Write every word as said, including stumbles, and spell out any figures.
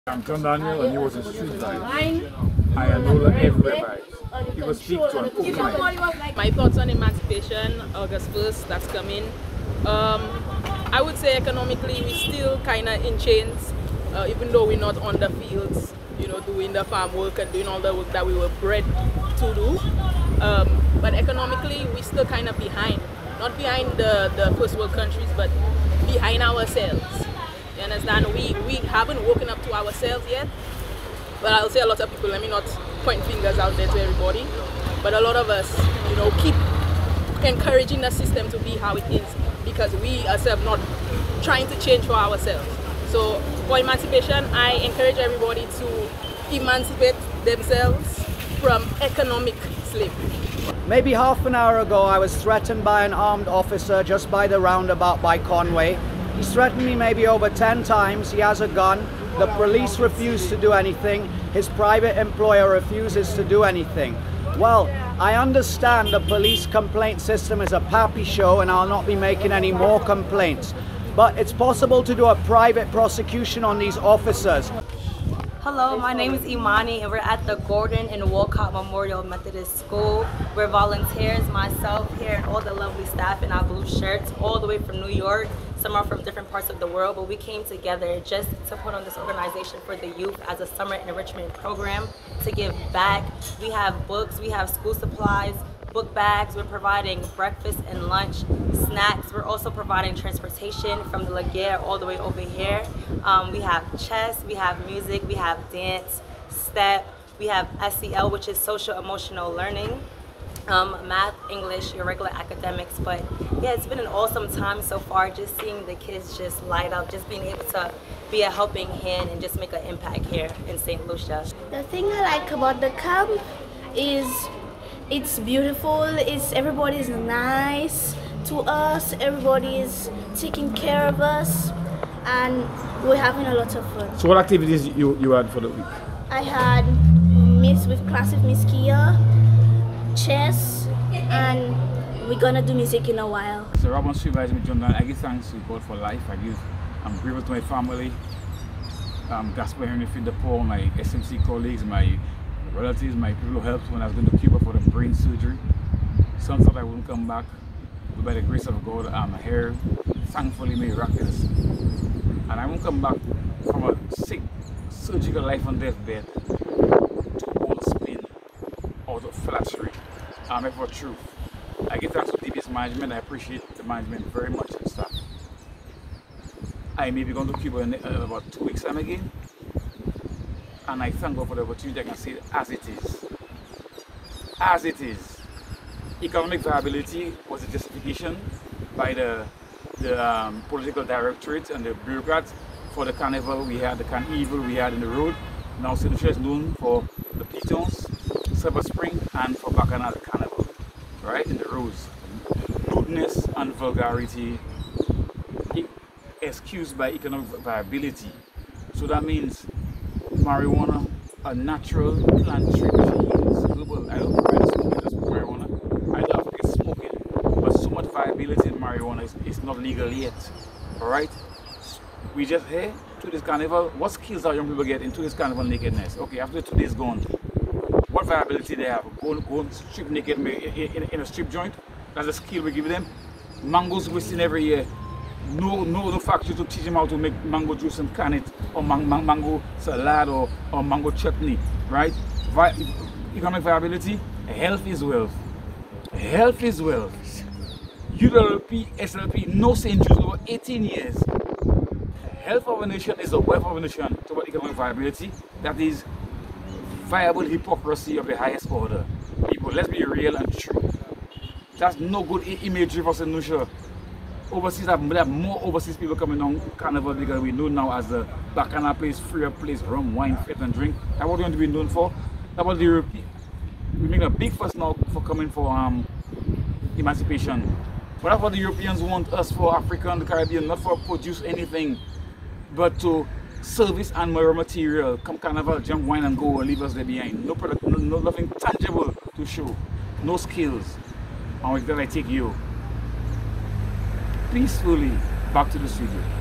I'm John Daniel and he was a street guide. I enroll everywhere. He will speak to an open mind. My thoughts on emancipation, August first, that's coming. Um, I would say economically we still kind of in chains, uh, even though we're not on the fields, you know, doing the farm work and doing all the work that we were bred to do. Um, but economically we still kind of behind. Not behind the, the first world countries, but behind ourselves. You understand? We, we haven't woken up to ourselves yet. But I'll say a lot of people, let me not point fingers out there to everybody, but a lot of us, you know, keep encouraging the system to be how it is because we ourselves not trying to change for ourselves. So for emancipation, I encourage everybody to emancipate themselves from economic slavery. Maybe half an hour ago I was threatened by an armed officer just by the roundabout by Conway. He's threatened me maybe over ten times. He has a gun. The police refuse to do anything. His private employer refuses to do anything. Well, I understand the police complaint system is a pappy show and I'll not be making any more complaints. But it's possible to do a private prosecution on these officers. Hello, my name is Imani and we're at the Gordon and Walcott Memorial Methodist School. We're volunteers, myself here and all the lovely staff in our blue shirts, all the way from New York. Some are from different parts of the world, but we came together just to put on this organization for the youth as a summer enrichment program to give back. We have books, we have school supplies, book bags, we're providing breakfast and lunch, snacks. We're also providing transportation from the Laguerre all the way over here. Um, we have chess, we have music, we have dance, step, we have S E L, which is social emotional learning. Um, math, English, your regular academics, but yeah, it's been an awesome time so far, just seeing the kids just light up, just being able to be a helping hand and just make an impact here in Saint Lucia. The thing I like about the camp is it's beautiful, it's everybody's nice to us, everybody is taking care of us, and we're having a lot of fun. So what activities you, you had for the week? I had Miss with class with Miss Kia, chess, and we're gonna do music in a while. So Robin supervisor me, John Daniel. I give thanks to God for life. I give I'm grateful to my family, um, Gospel Henry Feed the Poor, my S M C colleagues, my relatives, my people who helped when I was going to Cuba for the brain surgery. Some thought I wouldn't come back, but by the grace of God, I'm here, thankfully miraculous. And I won't come back from a sick, surgical life on deathbed to one spin out of flattery. I'm here for truth. I give thanks to D B S management. I appreciate the management very much and staff. I may be going to Cuba in uh, about two weeks time again. And I thank God for the opportunity. I can say it as it is. As it is. Economic viability was a justification by the, the um, political directorate and the bureaucrats for the carnival we had, the carnival we had in the road. Now Saint Lucia is known for the pitons, Silver Spring, and for Bacchanal Carnival, right, in the roads. Lewdness and vulgarity excused by economic viability. So that means marijuana, a natural plant tree which heals global. I don't I just smoke, I just smoke marijuana. I love it smoking, but so much viability in marijuana is, is not legal yet. Alright? We just here to this carnival. What skills are young people get into this carnival nakedness? Okay, after two days gone, what viability they have? Go, go strip naked in, in, in a strip joint. That's a skill we give them. Mangoes wasting every year. No, no, no factory to teach them how to make mango juice and can it, or man, man, mango salad, or, or mango chutney, right? Vi economic viability, health is wealth. Health is wealth. U L P, S L P, no Saint Jews over eighteen years. Health of a nation is the wealth of a nation. Talk about economic viability. That is viable hypocrisy of the highest order. People, let's be real and true. That's no good imagery for Saint Lucia. Overseas, have, have more overseas people coming on carnival because we know now as the Bacchanal place, freer place, rum, wine, fit and drink. That's what we want to be known for. That's what the European, we make a big fuss now for coming for um, emancipation. But that's what the Europeans want us for, Africa and the Caribbean, not for produce anything, but to service and raw material. Come carnival, jump, wine and go and leave us there behind. No product, no, no nothing tangible to show, no skills. And with that I take you peacefully back to the studio.